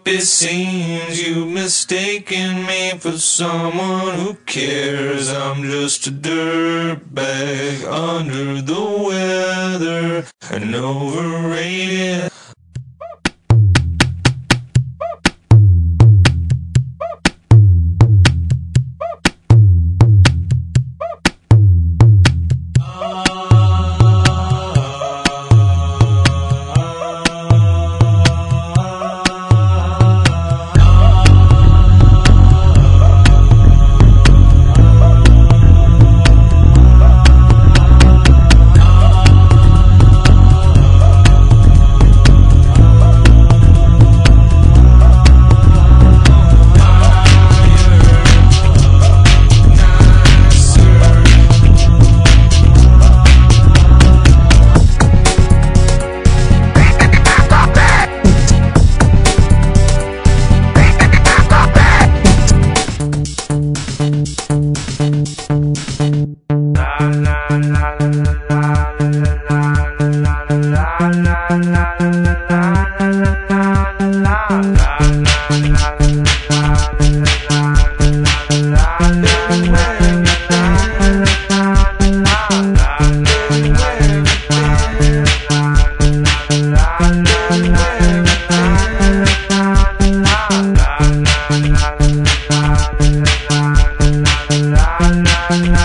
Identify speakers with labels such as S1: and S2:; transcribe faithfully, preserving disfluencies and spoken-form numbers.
S1: It seems you've mistaken me for someone who cares. I'm just a dirtbag under the weather and overrated. La la la la la la la la la la la.